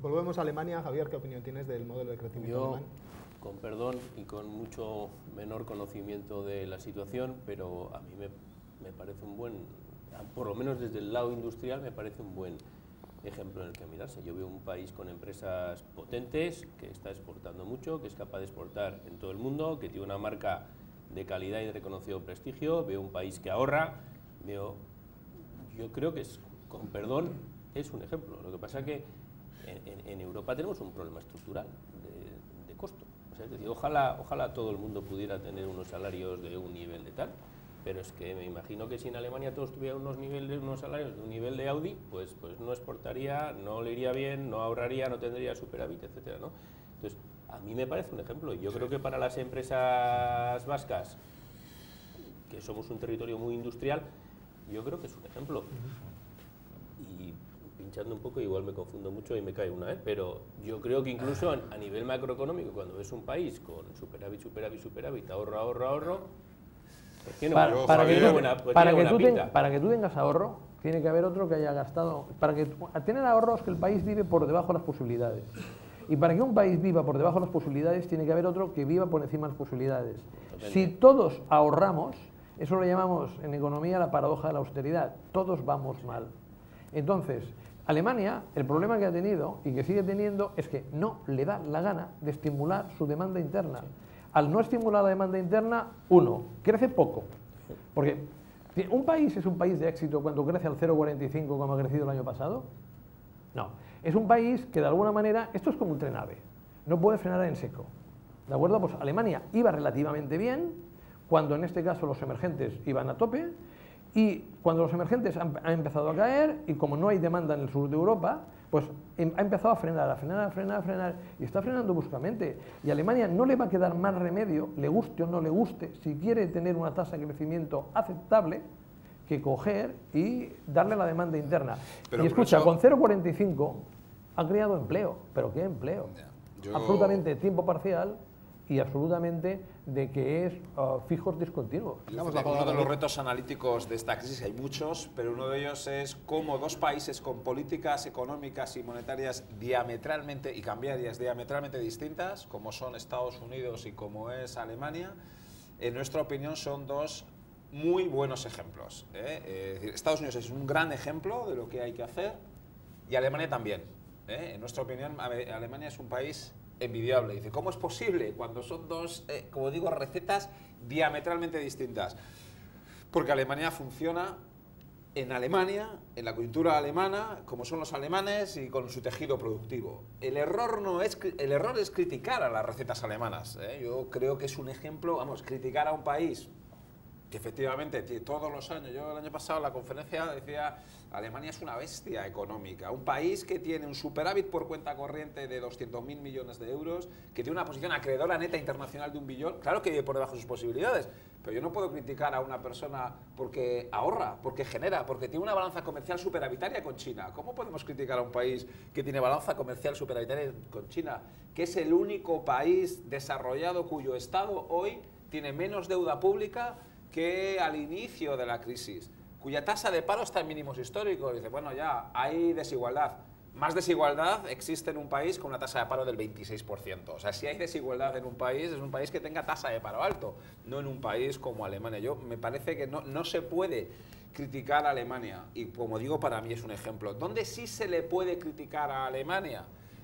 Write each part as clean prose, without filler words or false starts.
Volvemos a Alemania. Javier, ¿qué opinión tienes del modelo de crecimiento alemán? Con perdón y con mucho menor conocimiento de la situación, pero a mí me parece un buen, por lo menos desde el lado industrial, me parece un buen ejemplo en el que mirarse. Yo veo un país con empresas potentes, que está exportando mucho, que es capaz de exportar en todo el mundo, que tiene una marca de calidad y de reconocido prestigio. Veo un país que ahorra, yo creo que con perdón es un ejemplo. Lo que pasa es que en Europa tenemos un problema estructural de costo. O sea, es decir, ojalá todo el mundo pudiera tener unos salarios de un nivel de tal, pero es que me imagino que si en Alemania todos tuvieran unos salarios de un nivel de Audi, pues no exportaría, no le iría bien, no ahorraría, no tendría superávit, etcétera, ¿no? Entonces, a mí me parece un ejemplo. Yo creo que para las empresas vascas, que somos un territorio muy industrial, yo creo que es un ejemplo. Y pinchando un poco, igual me confundo mucho y me cae una, pero yo creo que incluso a nivel macroeconómico, cuando ves un país con superávit, ahorro, pues tiene para que tú tengas ahorro, tiene que haber otro que haya gastado. Para tener ahorros, que el país vive por debajo de las posibilidades. Y para que un país viva por debajo de las posibilidades, tiene que haber otro que viva por encima de las posibilidades. Si todos ahorramos, eso lo llamamos en economía la paradoja de la austeridad. Todos vamos mal. Entonces, Alemania, el problema que ha tenido y que sigue teniendo es que no le da la gana de estimular su demanda interna. Sí. Al no estimular la demanda interna, crece poco. Porque ¿un país es un país de éxito cuando crece al 0,45 como ha crecido el año pasado? No. Es un país que de alguna manera, esto es como un tren AVE, no puede frenar en seco. ¿De acuerdo? Pues Alemania iba relativamente bien cuando en este caso los emergentes iban a tope. Y cuando los emergentes han empezado a caer, y como no hay demanda en el sur de Europa, pues ha empezado a frenar, y está frenando bruscamente. Y a Alemania no le va a quedar más remedio, le guste o no le guste, si quiere tener una tasa de crecimiento aceptable, que coger y darle la demanda interna. Pero y escucha, con 0,45 ha creado empleo, pero ¿qué empleo? Absolutamente tiempo parcial y absolutamente de que es fijos discontinuos. Uno de los retos analíticos de esta crisis, hay muchos, pero uno de ellos es cómo dos países con políticas económicas y monetarias diametralmente y cambiarias diametralmente distintas, como son Estados Unidos y como es Alemania, en nuestra opinión son dos muy buenos ejemplos. Es decir, Estados Unidos es un gran ejemplo de lo que hay que hacer y Alemania también. En nuestra opinión, Alemania es un país envidiable. Dice, ¿cómo es posible cuando son dos, como digo, recetas diametralmente distintas? Porque Alemania funciona en Alemania, en la cultura alemana, como son los alemanes y con su tejido productivo. El error es criticar a las recetas alemanas. Yo creo que es un ejemplo, vamos, criticar a un país que efectivamente todos los años, yo el año pasado en la conferencia decía, Alemania es una bestia económica, un país que tiene un superávit por cuenta corriente de 200.000 millones de euros, que tiene una posición acreedora neta internacional de 1 billón, claro que vive por debajo de sus posibilidades, pero yo no puedo criticar a una persona porque ahorra, porque genera, porque tiene una balanza comercial superavitaria con China. ¿Cómo podemos criticar a un país que tiene balanza comercial superavitaria con China, que es el único país desarrollado cuyo Estado hoy tiene menos deuda pública que al inicio de la crisis, cuya tasa de paro está en mínimos históricos? Dice, bueno, ya hay desigualdad. Más desigualdad existe en un país con una tasa de paro del 26%. O sea, si hay desigualdad en un país, es un país que tenga tasa de paro alto, no en un país como Alemania. Me parece que no se puede criticar a Alemania, y como digo, para mí es un ejemplo. ¿Dónde sí se le puede criticar a Alemania?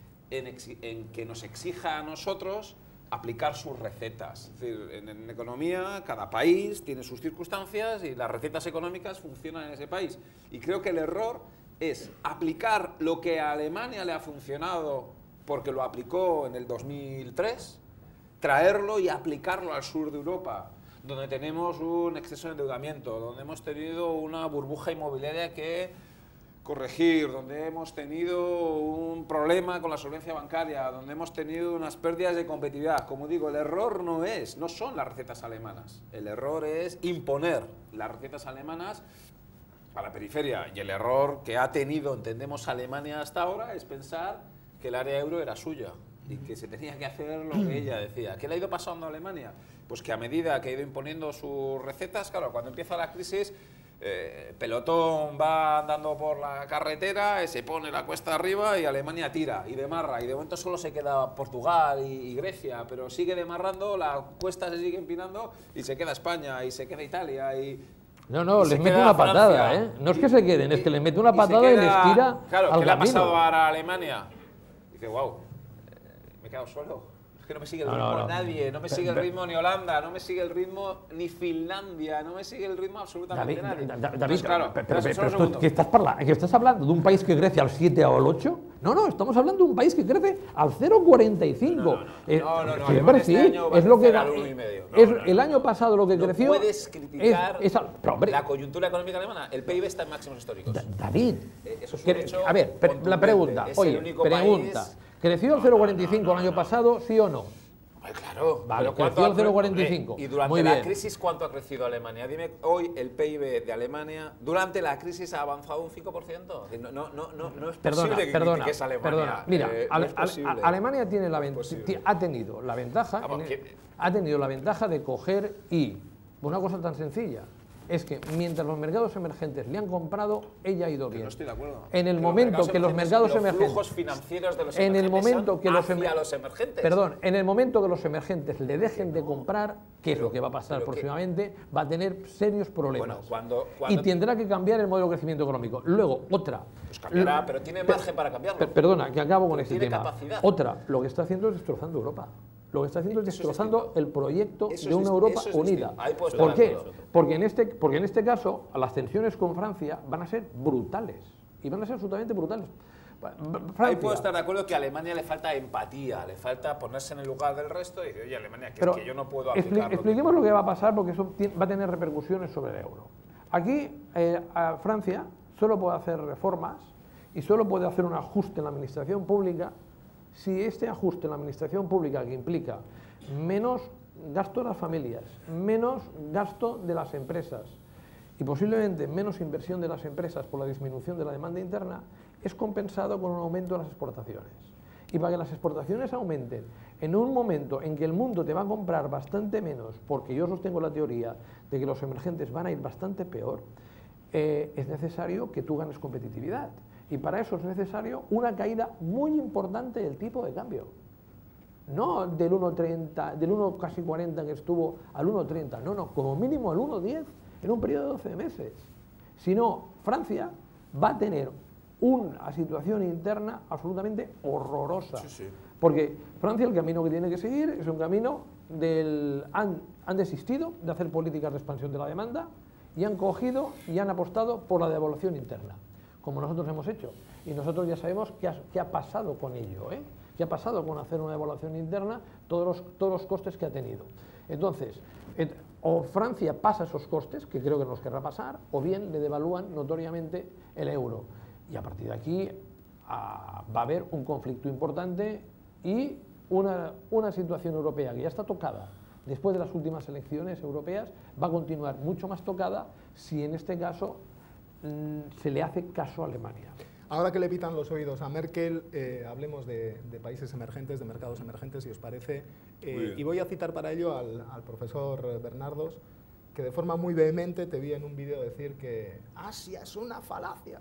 En que nos exija a nosotros aplicar sus recetas. Es decir, en economía, cada país tiene sus circunstancias y las recetas económicas funcionan en ese país. Y creo que el error es aplicar lo que a Alemania le ha funcionado porque lo aplicó en el 2003, traerlo y aplicarlo al sur de Europa, donde tenemos un exceso de endeudamiento, donde hemos tenido una burbuja inmobiliaria que corregir, donde hemos tenido un problema con la solvencia bancaria, donde hemos tenido unas pérdidas de competitividad. Como digo, el error no son las recetas alemanas, el error es imponer las recetas alemanas a la periferia, y el error que ha tenido, entendemos, Alemania hasta ahora es pensar que el área euro era suya y que se tenía que hacer lo que ella decía. ¿Qué le ha ido pasando a Alemania? Pues que a medida que ha ido imponiendo sus recetas, claro, cuando empieza la crisis, pelotón va andando por la carretera, se pone la cuesta arriba y Alemania tira y demarra. Y de momento solo se queda Portugal y Grecia, pero sigue demarrando, la cuesta se sigue empinando y se queda España y se queda Italia y... No, les mete una patada, ¿eh? No es que se queden, es que les mete una patada y les tira. Claro, al ¿qué le ha camino. pasado ahora a Alemania? Dice, wow, me he quedado solo. Es que no me sigue el ritmo nadie, no me sigue el ritmo ni Holanda, no me sigue el ritmo ni Finlandia, no me sigue el ritmo absolutamente nadie. David, claro, pero ¿que estás hablando de un país que crece al 7 o al 8? No, estamos hablando de un país que crece al 0,45. No, siempre este sí, año va es lo que a crecer al 1,5. el año pasado lo que creció. No puedes criticar pero, hombre, la coyuntura económica alemana. El PIB está en máximos históricos. David, eso es un hecho a ver, la pregunta, es oye, el único pregunta, país... ¿creció el 0,45 el año pasado, sí o no? Claro, Vale, pero creció el 0,45. Y durante Muy la bien. crisis, ¿cuánto ha crecido Alemania? Dime, hoy el PIB de Alemania, durante la crisis ha avanzado un 5%. No es posible que critiques a Alemania. Mira, no es posible. Alemania tiene ha tenido la ventaja de coger y, una cosa tan sencilla, es que mientras los mercados emergentes le han comprado, ella ha ido bien. No estoy de acuerdo. En el momento que los mercados emergentes, los flujos financieros de los en el emergentes momento que los emergentes. Perdón, en el momento que los emergentes le dejen de comprar, que es lo que va a pasar próximamente, va a tener serios problemas. Bueno, y tendrá que cambiar el modelo de crecimiento económico. Luego, otra. Pues cambiará, pero tiene margen para cambiarlo. Perdona, que acabo con este tiene tema. Capacidad. Otra, lo que está haciendo es destrozando Europa. Lo que está haciendo es destrozando el proyecto de una Europa unida. ¿Por qué? Porque en este caso las tensiones con Francia van a ser brutales. Y van a ser absolutamente brutales. Ahí puedo estar de acuerdo que a Alemania le falta empatía, le falta ponerse en el lugar del resto y decir, oye, Alemania, que es que yo no puedo aplicarlo. Expliquemos lo que va a pasar porque eso va a tener repercusiones sobre el euro. Aquí, Francia solo puede hacer reformas y solo puede hacer un ajuste en la administración pública si este ajuste en la administración pública, que implica menos gasto de las familias, menos gasto de las empresas y posiblemente menos inversión de las empresas por la disminución de la demanda interna, es compensado con un aumento de las exportaciones. Y para que las exportaciones aumenten en un momento en que el mundo te va a comprar bastante menos, porque yo sostengo la teoría de que los emergentes van a ir bastante peor, es necesario que tú ganes competitividad. Y para eso es necesario una caída muy importante del tipo de cambio. No del 1,30, del 1 casi 40 que estuvo al 1,30, no, como mínimo al 1,10 en un periodo de 12 meses. Si no, Francia va a tener una situación interna absolutamente horrorosa. Sí. Porque Francia el camino que tiene que seguir es un camino del... Han desistido de hacer políticas de expansión de la demanda y han cogido y han apostado por la devaluación interna, como nosotros hemos hecho. Y nosotros ya sabemos qué ha pasado con ello, qué ha pasado con hacer una evaluación interna, todos los costes que ha tenido. Entonces, o Francia pasa esos costes, que creo que nos querrá pasar, o bien le devalúan notoriamente el euro. Y a partir de aquí va a haber un conflicto importante y una situación europea que ya está tocada después de las últimas elecciones europeas, va a continuar mucho más tocada si en este caso se le hace caso a Alemania. Ahora que le pitan los oídos a Merkel, hablemos de países emergentes, de mercados emergentes, si os parece. Y voy a citar para ello al profesor Bernardos, que de forma muy vehemente te vi en un vídeo decir que Asia es una falacia.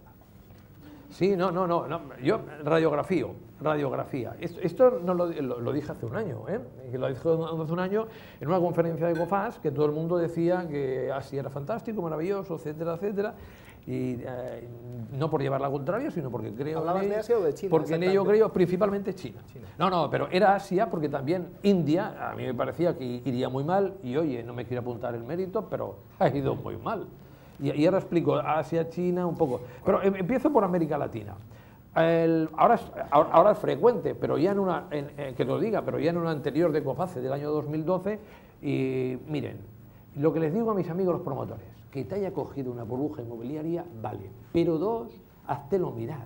Sí, no, yo radiografía. Esto no lo dije hace un año, que lo dije hace un año en una conferencia de COFAS, que todo el mundo decía que Asia era fantástico, maravilloso, etcétera, etcétera. Y no por llevar la contraria, sino porque creo ¿Hablabas de Asia o de China? Porque en ello creo principalmente China. No, pero era Asia porque también India, a mí me parecía que iría muy mal y oye, no me quiero apuntar el mérito, pero ha ido muy mal. Y ahora explico Asia, China, un poco. Pero empiezo por América Latina. Ahora es frecuente, pero ya que lo diga, pero ya en una anterior de COFACE del año 2012, y miren, lo que les digo a mis amigos los promotores, que te haya cogido una burbuja inmobiliaria, vale, pero dos, háztelo mirar,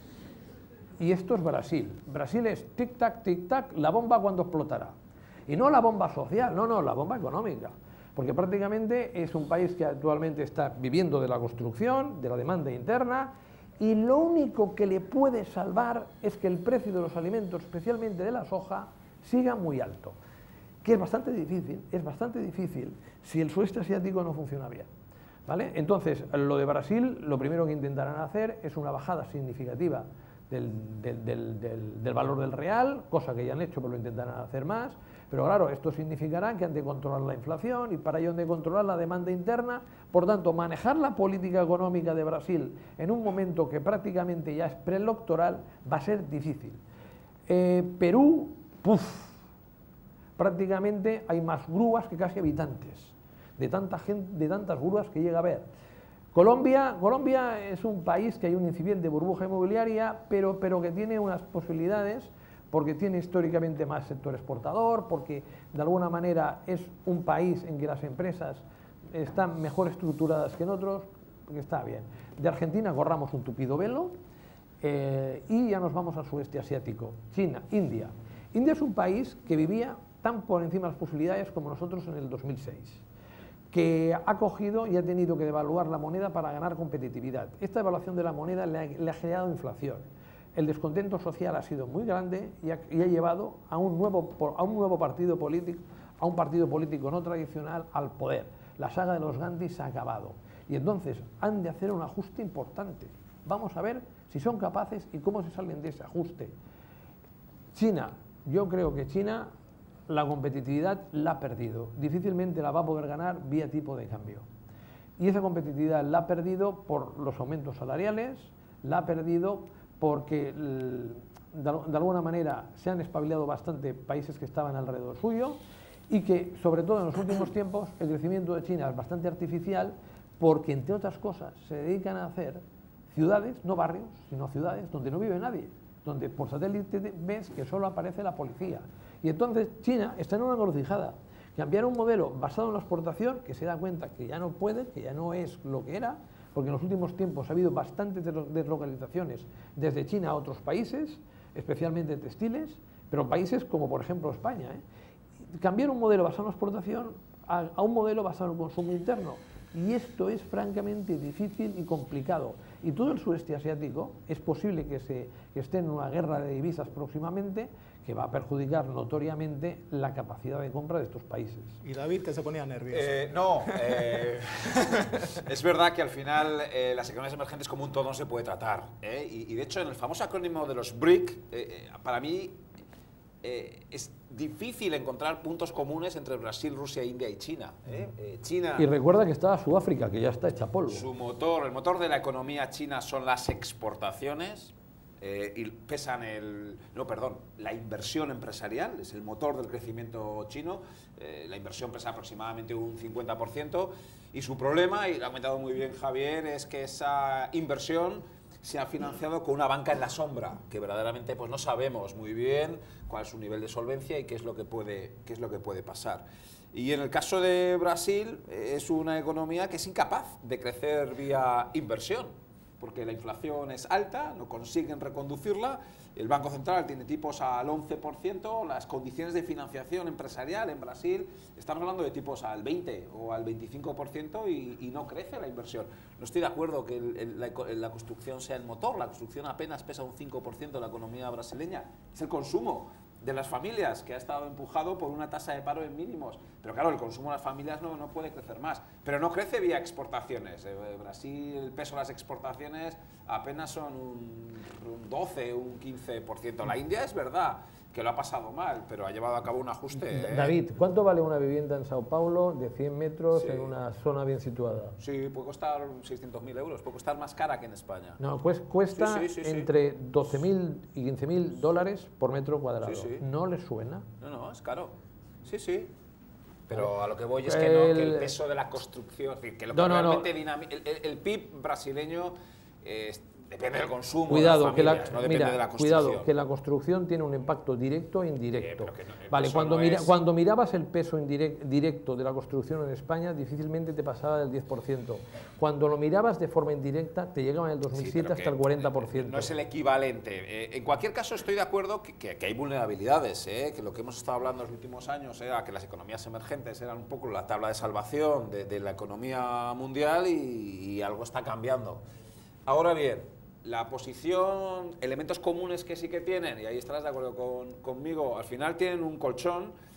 Y esto es Brasil. Brasil es tic-tac, la bomba cuando explotará. Y no la bomba social, no, la bomba económica. Porque prácticamente es un país que actualmente está viviendo de la construcción, de la demanda interna, y lo único que le puede salvar es que el precio de los alimentos, especialmente de la soja, siga muy alto. Que es bastante difícil si el sudeste asiático no funciona bien. ¿vale? Entonces, lo de Brasil, lo primero que intentarán hacer es una bajada significativa del valor del real, cosa que ya han hecho, pero lo intentarán hacer más. Pero claro, esto significará que han de controlar la inflación y para ello han de controlar la demanda interna. Por tanto, manejar la política económica de Brasil en un momento que prácticamente ya es preelectoral va a ser difícil. Perú, prácticamente hay más grúas que casi habitantes, de tanta gente, de tantas grúas que llega a haber. Colombia es un país que hay un incipiente burbuja inmobiliaria, pero que tiene unas posibilidades porque tiene históricamente más sector exportador, porque de alguna manera es un país en que las empresas están mejor estructuradas que en otros, porque está bien. De Argentina corramos un tupido velo y ya nos vamos al sudeste asiático. China, India. India es un país que vivía tan por encima de las posibilidades como nosotros en el 2006, que ha cogido y ha tenido que devaluar la moneda para ganar competitividad. Esta devaluación de la moneda le ha generado inflación. El descontento social ha sido muy grande y ha llevado a un nuevo partido político, a un partido político no tradicional al poder. La saga de los Gandhi se ha acabado y entonces han de hacer un ajuste importante. Vamos a ver si son capaces y cómo se salen de ese ajuste. China, yo creo que China la competitividad la ha perdido. Difícilmente la va a poder ganar vía tipo de cambio. Y esa competitividad la ha perdido por los aumentos salariales, la ha perdido porque de alguna manera se han espabilado bastante países que estaban alrededor suyo y que, sobre todo en los últimos tiempos, el crecimiento de China es bastante artificial porque, entre otras cosas, se dedican a hacer ciudades, no barrios, sino ciudades donde no vive nadie, donde por satélite ves que solo aparece la policía. Y entonces China está en una encrucijada. Cambiar un modelo basado en la exportación, que se da cuenta que ya no puede, que ya no es lo que era, porque en los últimos tiempos ha habido bastantes deslocalizaciones desde China a otros países, especialmente textiles, pero países como por ejemplo España. Cambiar un modelo basado en la exportación a un modelo basado en el consumo interno. Y esto es francamente difícil y complicado. Y todo el sudeste asiático es posible que esté en una guerra de divisas próximamente que va a perjudicar notoriamente la capacidad de compra de estos países. Y David, que se ponía nervioso. Es verdad que al final las economías emergentes como un todo no se puede tratar. Y de hecho, en el famoso acrónimo de los BRIC, para mí es difícil encontrar puntos comunes entre Brasil, Rusia, India y China. China. Y recuerda que está Sudáfrica, que ya está hecha polvo. El motor de la economía china son las exportaciones. Y pesan la inversión empresarial, es el motor del crecimiento chino. La inversión pesa aproximadamente un 50% y su problema, y lo ha comentado muy bien Javier, es que esa inversión se ha financiado con una banca en la sombra, que verdaderamente pues no sabemos muy bien cuál es su nivel de solvencia y qué es lo que puede pasar. Y en el caso de Brasil es una economía que es incapaz de crecer vía inversión, porque la inflación es alta, no consiguen reconducirla, el Banco Central tiene tipos al 11%, las condiciones de financiación empresarial en Brasil, estamos hablando de tipos al 20 o al 25% y no crece la inversión. No estoy de acuerdo que la construcción sea el motor, la construcción apenas pesa un 5% de la economía brasileña, es el consumo de las familias, que ha estado empujado por una tasa de paro en mínimos. Pero claro, el consumo de las familias no puede crecer más. Pero no crece vía exportaciones. Brasil, el peso de las exportaciones apenas son un 12, un 15%. La India es verdad que lo ha pasado mal, pero ha llevado a cabo un ajuste. David, ¿cuánto vale una vivienda en Sao Paulo de 100 metros en una zona bien situada? Sí, puede costar 600.000 euros, puede costar más cara que en España. No, pues cuesta entre 12.000 y 15.000 dólares por metro cuadrado. ¿No les suena? No, es caro. Sí. Pero a lo que voy es que el peso de la construcción, es decir, que lo que realmente el PIB brasileño depende del consumo, cuidado, de las familias, no depende de la construcción. Cuidado, que la construcción tiene un impacto directo e indirecto. Vale, no cuando mirabas el peso directo de la construcción en España, difícilmente te pasaba del 10%. Cuando lo mirabas de forma indirecta, te llegaba en el 2007 hasta el 40%. No es el equivalente. En cualquier caso, estoy de acuerdo que hay vulnerabilidades, que lo que hemos estado hablando en los últimos años era que las economías emergentes eran un poco la tabla de salvación de la economía mundial y algo está cambiando. Ahora bien, la posición, elementos comunes que sí que tienen, y ahí estarás de acuerdo conmigo, al final tienen un colchón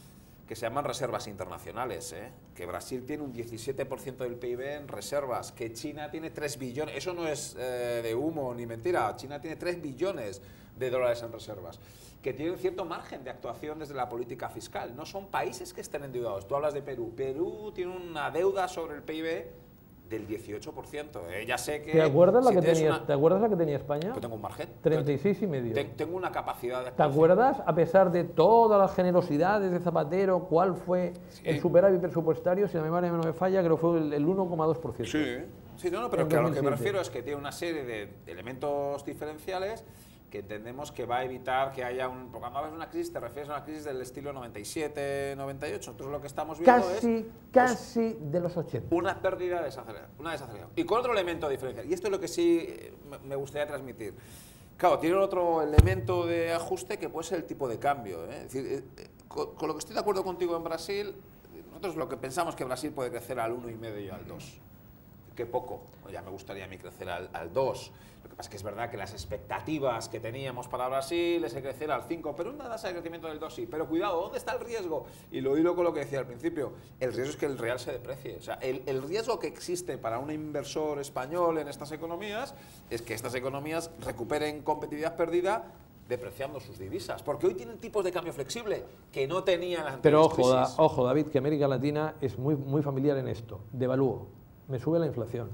que se llaman reservas internacionales, que Brasil tiene un 17% del PIB en reservas, que China tiene 3 billones, eso no es de humo ni mentira, China tiene 3 billones de dólares en reservas, que tienen cierto margen de actuación desde la política fiscal, no son países que estén endeudados. Tú hablas de Perú, Perú tiene una deuda sobre el PIB del 18%. Ya sé que... ¿Te acuerdas, si la que tienes ¿Te acuerdas la que tenía España? Pues tengo un margen. 36,5. Tengo una capacidad de ¿Te actuación. acuerdas, a pesar de todas las generosidades de Zapatero, cuál fue el superávit presupuestario? Si la memoria no me falla, creo que fue el 1,2%. Sí, no, pero En que a lo que 2007. me refiero es que tiene una serie de elementos diferenciales que entendemos que va a evitar que haya un... Porque cuando hablas de una crisis te refieres a una crisis del estilo 97, 98. Entonces lo que estamos viendo es... Casi de los 80. Una pérdida de desaceleración. Y con otro elemento diferencial. Y esto es lo que sí me gustaría transmitir. Claro, tiene otro elemento de ajuste que puede ser el tipo de cambio. Es decir, con lo que estoy de acuerdo contigo en Brasil, nosotros lo que pensamos que Brasil puede crecer al 1,5 y al 2. Que poco, ya me gustaría a mí crecer al 2. Lo que pasa es que es verdad que las expectativas que teníamos para Brasil es crecer al 5, pero una tasa de crecimiento del 2 sí. Pero cuidado, ¿dónde está el riesgo? Y lo hilo con lo que decía al principio, el riesgo es que el real se deprecie. O sea, el riesgo que existe para un inversor español en estas economías es que estas economías recuperen competitividad perdida depreciando sus divisas, porque hoy tienen tipos de cambio flexible que no tenían las Pero anteriores crisis. ojo, David, que América Latina es muy familiar en esto. Devalúo, me sube la inflación.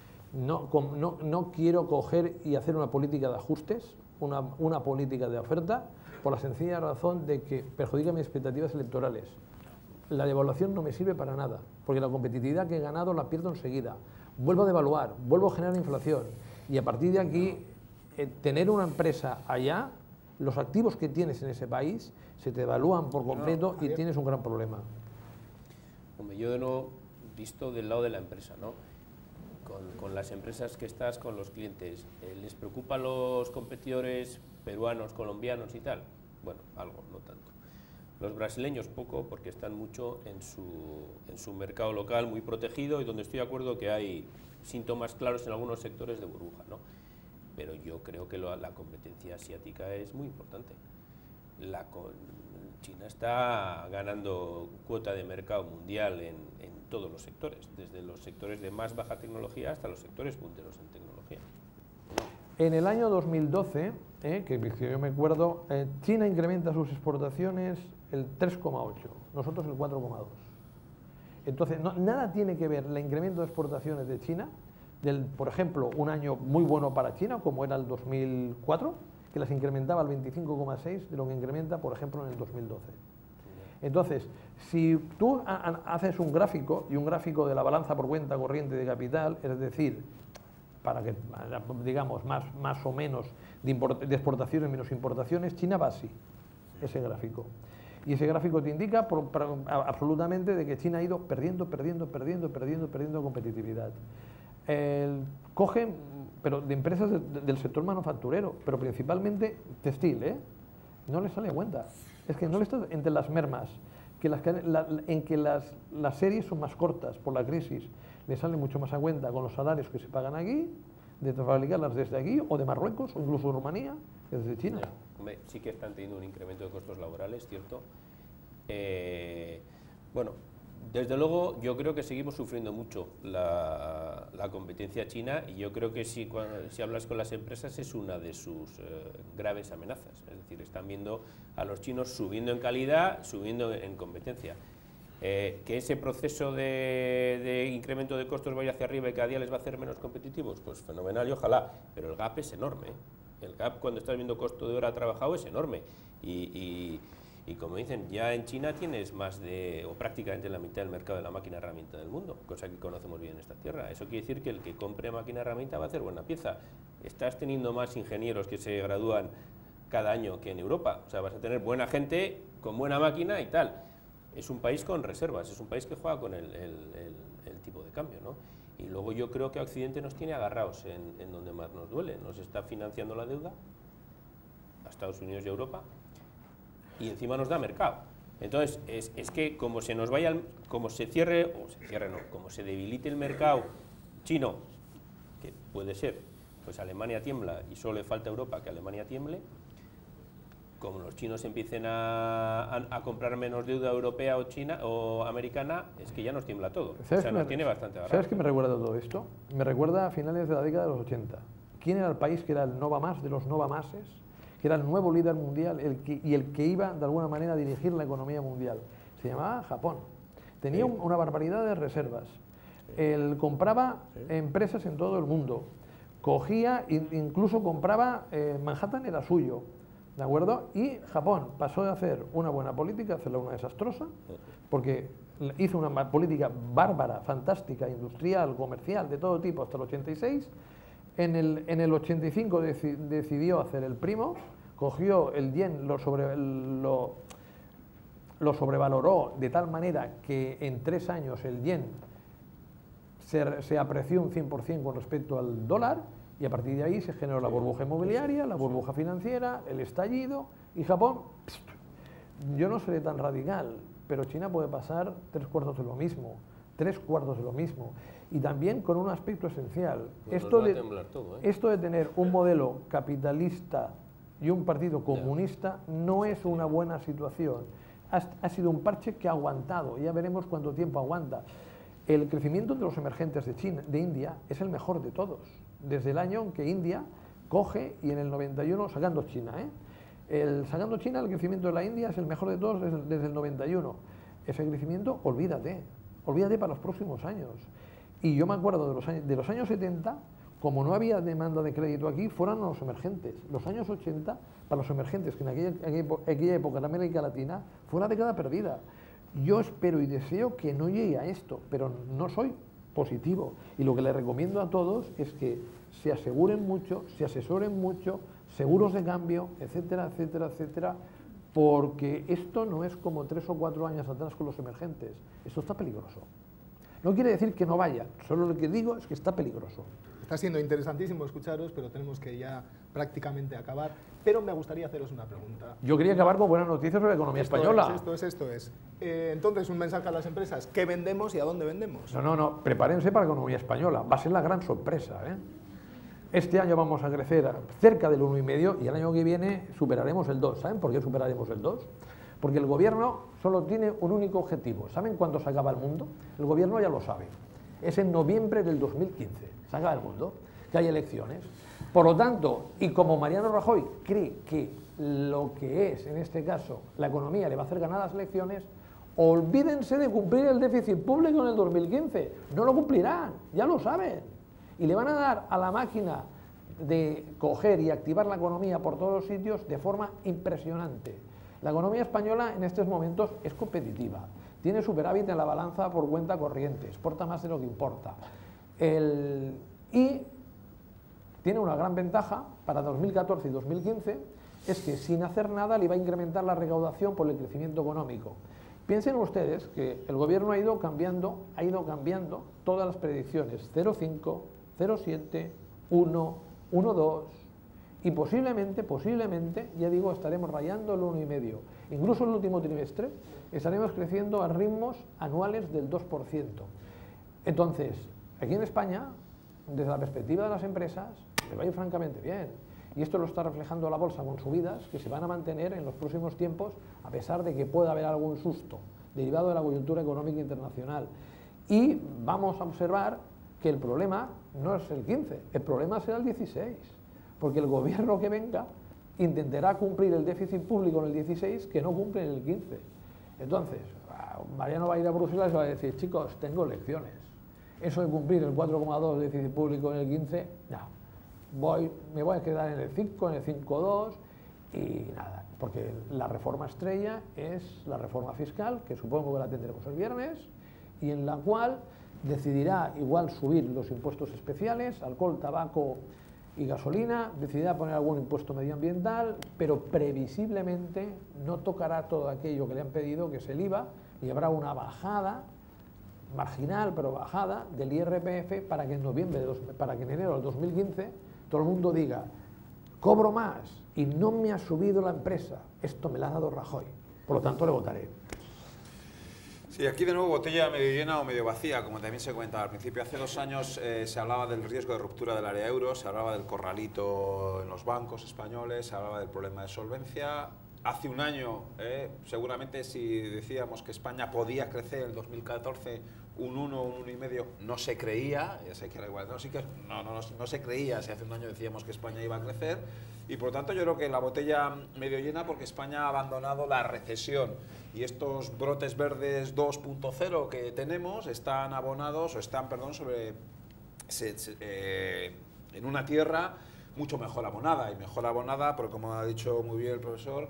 No quiero coger y hacer una política de ajustes, una política de oferta, por la sencilla razón de que perjudica mis expectativas electorales. La devaluación no me sirve para nada, porque la competitividad que he ganado la pierdo enseguida. Vuelvo a devaluar, vuelvo a generar inflación. Y a partir de aquí, tener una empresa allá, los activos que tienes en ese país se te devalúan por completo y tienes un gran problema. Hombre, yo no visto del lado de la empresa, ¿no? Con las empresas que estás, con los clientes, ¿les preocupan los competidores peruanos, colombianos y tal? Bueno, algo, no tanto. Los brasileños poco, porque están mucho en su mercado local, muy protegido, y donde estoy de acuerdo que hay síntomas claros en algunos sectores de burbuja, ¿no? Pero yo creo que la competencia asiática es muy importante. China está ganando cuota de mercado mundial en todos los sectores, desde los sectores de más baja tecnología hasta los sectores punteros en tecnología. En el año 2012, que yo me acuerdo, China incrementa sus exportaciones el 3,8, nosotros el 4,2. Entonces, nada tiene que ver el incremento de exportaciones de China, por ejemplo, un año muy bueno para China, como era el 2004, que las incrementaba al 25,6 de lo que incrementa, por ejemplo, en el 2012. Entonces, si tú haces un gráfico, y un gráfico de la balanza por cuenta corriente de capital, es decir, para que, digamos, más o menos de exportaciones menos importaciones, China va así, ese gráfico. Y ese gráfico te indica absolutamente de que China ha ido perdiendo competitividad. Coge, pero de empresas del sector manufacturero, pero principalmente textil, no les sale a cuenta. Es que no le está entre las mermas, en que las series son más cortas por la crisis, le sale mucho más a cuenta con los salarios que se pagan aquí, de fabricarlas desde aquí, o de Marruecos, o incluso de Rumanía, que desde China. Hombre, sí que están teniendo un incremento de costos laborales, ¿cierto? Bueno, desde luego yo creo que seguimos sufriendo mucho la competencia china, y yo creo que si hablas con las empresas es una de sus graves amenazas. Es decir, están viendo a los chinos subiendo en calidad, subiendo en competencia. Que ese proceso de incremento de costos vaya hacia arriba y cada día les va a hacer menos competitivos, pues fenomenal y ojalá, pero el gap es enorme. El gap cuando estás viendo costo de hora trabajado es enorme, y como dicen, ya en China tienes o prácticamente la mitad del mercado de la máquina herramienta del mundo, cosa que conocemos bien en esta tierra. Eso quiere decir que el que compre máquina herramienta va a hacer buena pieza. Estás teniendo más ingenieros que se gradúan cada año que en Europa, o sea, vas a tener buena gente con buena máquina y tal. Es un país con reservas, es un país que juega con el tipo de cambio, ¿no? Y luego yo creo que Occidente nos tiene agarrados en donde más nos duele. Nos está financiando la deuda a Estados Unidos y Europa, y encima nos da mercado. Entonces, es que como se nos vaya, como se debilite el mercado chino, que puede ser, pues Alemania tiembla y solo le falta a Europa que Alemania tiemble, como los chinos empiecen a comprar menos deuda europea o china o americana, es que ya nos tiembla todo. O sea, nos tiene bastante barato. ¿Sabes qué me recuerda todo esto? Me recuerda a finales de la década de los 80. ¿Quién era el país que era el Nova Más de los Nova Máses? Que era el nuevo líder mundial y el que iba de alguna manera a dirigir la economía mundial. Se llamaba Japón. Tenía una barbaridad de reservas. Él compraba empresas en todo el mundo. Cogía, incluso compraba, Manhattan era suyo, ¿de acuerdo? Y Japón pasó de hacer una buena política a hacerla una desastrosa, porque hizo una política bárbara, fantástica, industrial, comercial, de todo tipo, hasta el 86. En el 85 decidió hacer el primo, cogió el yen, lo sobrevaloró de tal manera que en 3 años el yen se apreció un 100% con respecto al dólar, y a partir de ahí se generó la burbuja inmobiliaria, la burbuja financiera, el estallido, y Japón, yo no seré tan radical, pero China puede pasar 3/4 de lo mismo, 3/4 de lo mismo, y también con un aspecto esencial. Pues esto de tener un modelo capitalista y un partido comunista no es una buena situación. Ha sido un parche que ha aguantado, ya veremos cuánto tiempo aguanta. El crecimiento de los emergentes de India es el mejor de todos, desde el año en que India coge y en el 91, sacando China, sacando China, el crecimiento de la India es el mejor de todos desde el 91. Ese crecimiento, olvídate para los próximos años. Y yo me acuerdo de los años 70, como no había demanda de crédito aquí, fueron los emergentes. Los años 80, para los emergentes, que en aquella época en América Latina, fue la década perdida. Yo espero y deseo que no llegue a esto, pero no soy positivo. Y lo que le recomiendo a todos es que se aseguren mucho, se asesoren mucho, seguros de cambio, etcétera, etcétera, etcétera, porque esto no es como 3 o 4 años atrás con los emergentes. Esto está peligroso. No quiere decir que no vaya, solo lo que digo es que está peligroso. Está siendo interesantísimo escucharos, pero tenemos que ya prácticamente acabar. Pero me gustaría haceros una pregunta. Yo quería acabar con buenas noticias sobre la economía española. Esto es. Entonces, un mensaje a las empresas. ¿Qué vendemos y a dónde vendemos? No. Prepárense para la economía española. Va a ser la gran sorpresa, Este año vamos a crecer cerca del 1,5 y el año que viene superaremos el 2. ¿Saben por qué superaremos el 2? Porque el gobierno solo tiene un único objetivo. ¿Saben cuándo se acaba el mundo? El gobierno ya lo sabe. Es en noviembre del 2015. Se acaba el mundo, que hay elecciones. Por lo tanto, y como Mariano Rajoy cree que lo que es, en este caso, la economía le va a hacer ganar las elecciones, olvídense de cumplir el déficit público en el 2015. No lo cumplirán, ya lo saben. Y le van a dar a la máquina de coger y activar la economía por todos los sitios de forma impresionante. La economía española en estos momentos es competitiva. Tiene superávit en la balanza por cuenta corriente, exporta más de lo que importa. Y tiene una gran ventaja para 2014 y 2015, es que sin hacer nada le va a incrementar la recaudación por el crecimiento económico. Piensen ustedes que el gobierno ha ido cambiando todas las predicciones, 0,5, 0,7, 1, 1,2, y posiblemente, ya digo, estaremos rayando el 1,5. Incluso en el último trimestre estaremos creciendo a ritmos anuales del 2%. Entonces, aquí en España, desde la perspectiva de las empresas, le va a ir francamente bien. Y esto lo está reflejando la bolsa con subidas que se van a mantener en los próximos tiempos, a pesar de que pueda haber algún susto derivado de la coyuntura económica internacional. Y vamos a observar que el problema no es el 15, el problema será el 16, porque el gobierno que venga intentará cumplir el déficit público en el 16 que no cumple en el 15. Entonces, Mariano va a ir a Bruselas y va a decir, chicos, tengo elecciones. Eso de cumplir el 4,2 de déficit público en el 15, no. Me voy a quedar en el 5, en el 5,2 y nada, porque la reforma estrella es la reforma fiscal, que supongo que la tendremos el viernes, y en la cual decidirá igual subir los impuestos especiales, alcohol, tabaco y gasolina, decidirá poner algún impuesto medioambiental, pero previsiblemente no tocará todo aquello que le han pedido, que es el IVA, y habrá una bajada marginal, pero bajada del IRPF para que en enero del 2015 todo el mundo diga, cobro más y no me ha subido la empresa, esto me lo ha dado Rajoy, por lo tanto le votaré. Sí, aquí de nuevo botella medio llena o medio vacía, como también se comentaba al principio. Hace 2 años se hablaba del riesgo de ruptura del área euro, se hablaba del corralito en los bancos españoles, se hablaba del problema de solvencia. hace un año, seguramente si decíamos que España podía crecer en el 2014 un 1, un 1,5, no se creía, ya sé que era igual, no se creía si hace un año decíamos que España iba a crecer, y por tanto yo creo que la botella medio llena, porque España ha abandonado la recesión y estos brotes verdes 2.0 que tenemos están abonados, o están, perdón, en una tierra mucho mejor abonada, y mejor abonada porque, como ha dicho muy bien el profesor,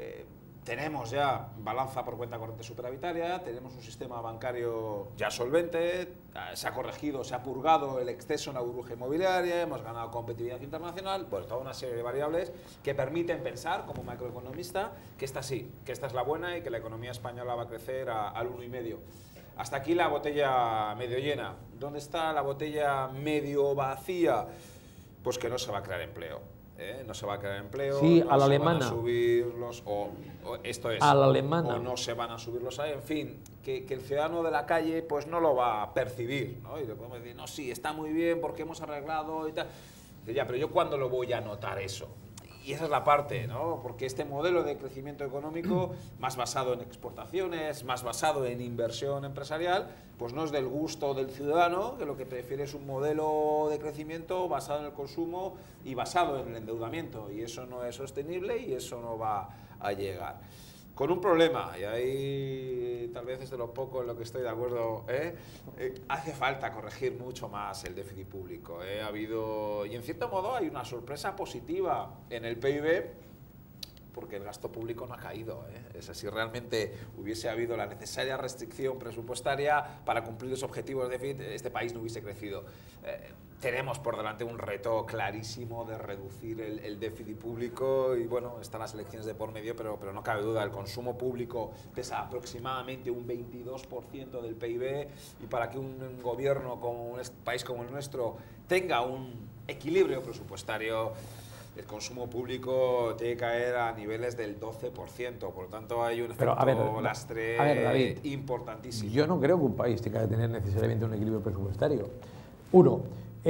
tenemos ya balanza por cuenta corriente superavitaria, tenemos un sistema bancario ya solvente, se ha corregido, se ha purgado el exceso en la burbuja inmobiliaria, hemos ganado competitividad internacional, pues toda una serie de variables que permiten pensar, como macroeconomista, que esta sí, que esta es la buena y que la economía española va a crecer al 1,5. Hasta aquí la botella medio llena. ¿Dónde está la botella medio vacía? Pues que no se va a crear empleo. No se va a crear empleo, sí, no a la se alemana. van a subir los, esto es, a la alemana. o no se van a subir los, en fin, que el ciudadano de la calle pues no lo va a percibir, ¿no? Y le podemos decir, no, sí, está muy bien porque hemos arreglado y tal. Dice, ya, pero yo ¿cuándo lo voy a notar eso? Y esa es la parte, ¿no? Porque este modelo de crecimiento económico, más basado en exportaciones, más basado en inversión empresarial, pues no es del gusto del ciudadano, que lo que prefiere es un modelo de crecimiento basado en el consumo y basado en el endeudamiento. Y eso no es sostenible y eso no va a llegar. Con un problema, y ahí tal vez es de lo poco en lo que estoy de acuerdo, hace falta corregir mucho más el déficit público. Ha habido, y en cierto modo hay una sorpresa positiva en el PIB, porque el gasto público no ha caído. Es si realmente hubiese habido la necesaria restricción presupuestaria para cumplir los objetivos de déficit, este país no hubiese crecido. Tenemos por delante un reto clarísimo de reducir el déficit público y bueno, están las elecciones de por medio, pero no cabe duda, el consumo público pesa aproximadamente un 22% del PIB y para que un gobierno como un país como el nuestro tenga un equilibrio presupuestario, el consumo público tiene que caer a niveles del 12%, por lo tanto hay un efecto lastre David, importantísimo. Yo no creo que un país tenga que tener necesariamente un equilibrio presupuestario. Uno,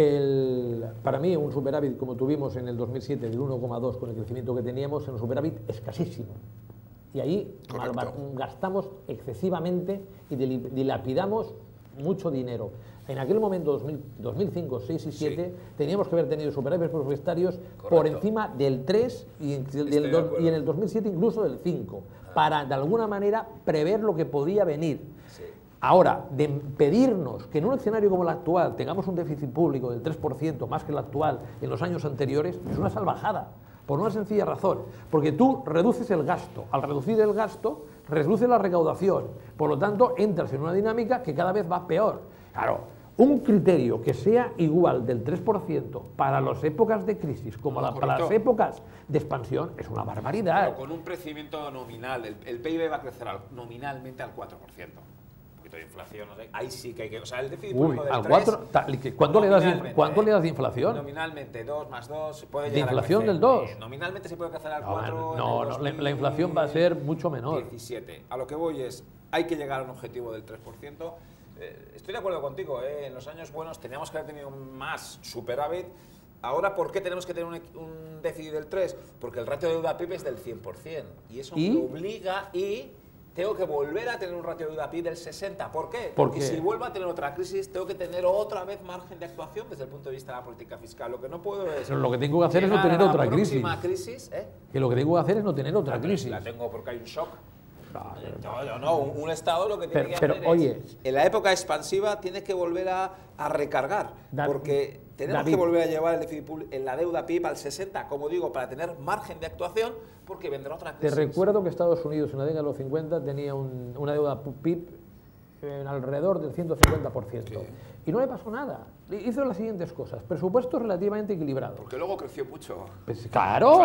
para mí un superávit como tuvimos en el 2007 del 1,2 con el crecimiento que teníamos, es un superávit escasísimo. Y ahí gastamos excesivamente y dilapidamos mucho dinero. En aquel momento, 2005, 6 y 7, sí, teníamos que haber tenido superávit presupuestarios por encima del 3 y en el 2007 incluso del 5, para de alguna manera prever lo que podía venir. Sí. Ahora, de pedirnos que en un escenario como el actual tengamos un déficit público del 3% más que el actual en los años anteriores, es una salvajada, por una sencilla razón, porque tú reduces el gasto, al reducir el gasto, reduces la recaudación, por lo tanto entras en una dinámica que cada vez va peor. Claro, un criterio que sea igual del 3% para las épocas de crisis como para las épocas de expansión es una barbaridad. Pero con un crecimiento nominal, el PIB va a crecer nominalmente al 4%. Un poquito de inflación, no sé, ahí sí que hay que... O sea, el déficit público del 3... ¿Cuánto le das de inflación? Nominalmente, 2 más 2, puede llegar ¿de inflación a crecer, del 2? Nominalmente se puede crecer al 4... No, la inflación va a ser mucho menor. 17. A lo que voy es, hay que llegar a un objetivo del 3%. Estoy de acuerdo contigo, en los años buenos teníamos que haber tenido más superávit. Ahora, ¿por qué tenemos que tener un déficit del 3%? Porque el ratio de deuda-PIB es del 100%. Y eso me obliga y tengo que volver a tener un ratio de deuda-PIB del 60%. ¿Por qué? Porque si vuelvo a tener otra crisis, tengo que tener otra vez margen de actuación desde el punto de vista de la política fiscal. Lo que no puedo es... Pero lo que tengo que hacer es no tener otra crisis. Que lo que tengo que hacer es no tener otra crisis. La tengo porque hay un shock. No, un Estado lo que tiene que hacer es, en la época expansiva, tiene que volver a recargar, porque tenemos que volver a llevar el déficit público en la deuda PIB al 60%, como digo, para tener margen de actuación, porque vendrá otra crisis. Te recuerdo que Estados Unidos en la década de los 50 tenía una deuda PIB alrededor del 150%. Sí. Y no le pasó nada. Hizo las siguientes cosas. Presupuestos relativamente equilibrados. Porque luego creció mucho. Pues claro.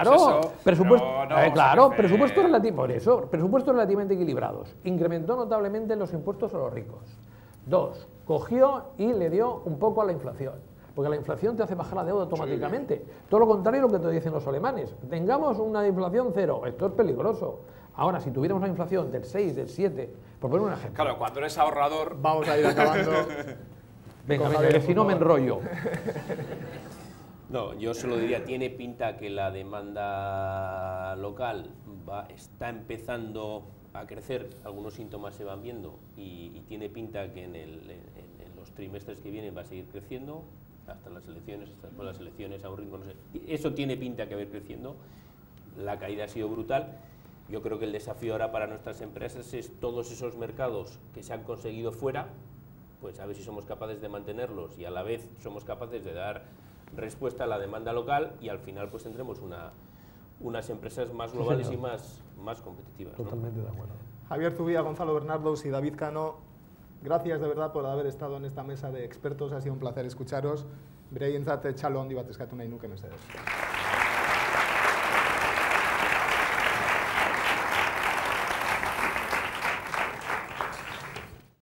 Presupuestos relativamente equilibrados. Incrementó notablemente los impuestos a los ricos. 2. Cogió y le dio un poco a la inflación. Porque la inflación te hace bajar la deuda automáticamente. Sí. Todo lo contrario a lo que te dicen los alemanes. Tengamos una inflación 0. Esto es peligroso. Ahora, si tuviéramos una inflación del 6, del 7, por poner un ejemplo. Claro, cuando eres ahorrador... Vamos a ir acabando. Venga, que si no me enrollo. No, yo solo diría, tiene pinta que la demanda local está empezando a crecer, algunos síntomas se van viendo y tiene pinta que en los trimestres que vienen va a seguir creciendo, hasta las elecciones, hasta después las elecciones a un ritmo, no sé. Eso tiene pinta que va a ir creciendo, la caída ha sido brutal. Yo creo que el desafío ahora para nuestras empresas es todos esos mercados que se han conseguido fuera, pues a ver si somos capaces de mantenerlos y a la vez somos capaces de dar respuesta a la demanda local y al final pues tendremos unas empresas más globales y más competitivas. Totalmente de acuerdo. Javier Zubia, Gonzalo Bernardos y David Cano, gracias de verdad por haber estado en esta mesa de expertos, ha sido un placer escucharos. Beraientzat txalo handi bat eskatu nahi nuke mesedez.